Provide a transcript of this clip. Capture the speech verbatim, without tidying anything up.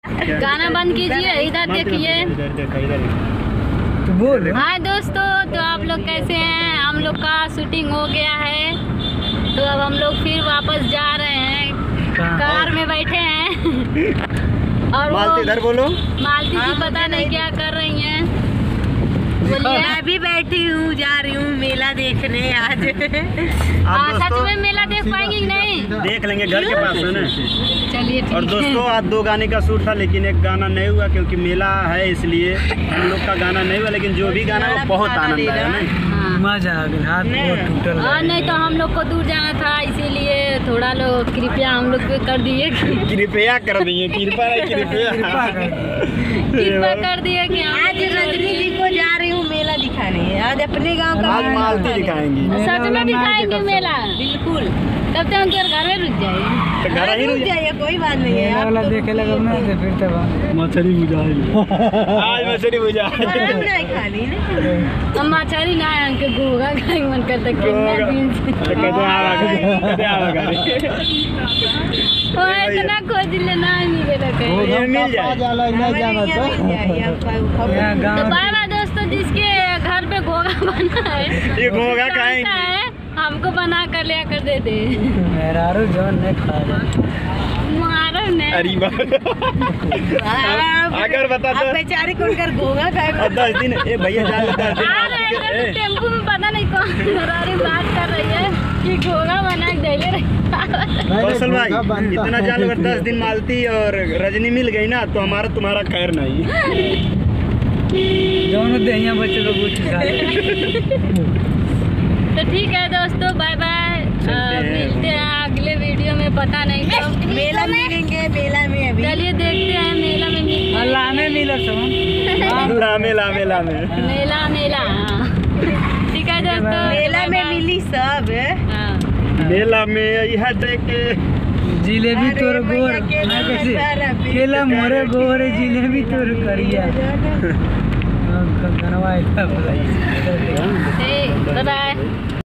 गाना बंद कीजिए, इधर देखिए। हाय दोस्तों, तो आप लोग कैसे हैं? हम लोग का शूटिंग हो गया है, तो अब हम लोग फिर वापस जा रहे हैं। कार में बैठे हैं और मालती इधर बोलो। मालती जी पता नहीं क्या कर रही हैं। मैं भी बैठी हूँ, जा रही हूँ मेला देखने आज। हाँ, सच में मेला देख पाएंगे कि नहीं? देख लेंगे, घर के पास है ना। चलिए ठीक है। और दोस्तों आज दो गाने का शूट था, लेकिन एक गाना नहीं हुआ क्योंकि मेला है, इसलिए हम लोग का गाना नहीं हुआ। लेकिन जो भी गाना वो बहुत आनंद आया ना, मजा आ गया, हाथ बहुत टूटल। और नहीं तो हम लोग को दूर जाना था, इसीलिए थोड़ा लोग कृपया हम लोग पे कर दिए। कृपया कर दिए, कृपा कृपया कृपा कर दिए कि आज रजनी जी को जा रही हूँ मेला दिखाने। आज अपने गांव का आज मालती दिखाएंगी। सच में दिखाएंगे मेला, बिल्कुल। तब तो हम तेरे घर में रुक जाए। तो घर ही रुक जाइए, कोई बात नहीं है। मेला वाला देखे लगा ना, तो फिर तब मछली बुझाई। आज मछली बुझाई नहीं खानी ना, हम मछली ना हमके घोगा खाए मन करता कितना दिन से। कदे आवा कदे आवा गाड़ी ओ इतना खोज ले ना मिले लगे। ये मिल जाए। तो बाय बाय दोस्तों, जिसके घर पे घोगा बना है, ये घोगा खाएंगे, हमको बना कर लिया कर दे दे। मेहरारू जौन नहीं खा जाए मारो ने। अरे अगर बता दो बेचारे को कर घोगा खाए। दस दिन ए भैया जा दस दिन टेम्पू में पता नहीं कौन मेहरारू बात कर रही है कि घोगा बना के देले रही। कौशल भाई इतना जाल अगर दस दिन मालती और रजनी मिल गई ना, तो हमारा तुम्हारा खैर नहीं। दोनों दहिया बच्चे लोग तो ठीक है दोस्तों, बाय बाय। मिलते हैं अगले वीडियो में, पता नहीं कब मेला मिलेंगे। मेला में अभी चलिए देखते हैं मेला में मिल लामे मिला सब लामे लामे लामे मेला मेला। हाँ ठीक है दोस्तों, मेला में मिली सब। हाँ मेला में यह देखे जिलेबी तोर गोर कैसे केला मोरे गोर जिलेबी तोर करिया। Bye bye.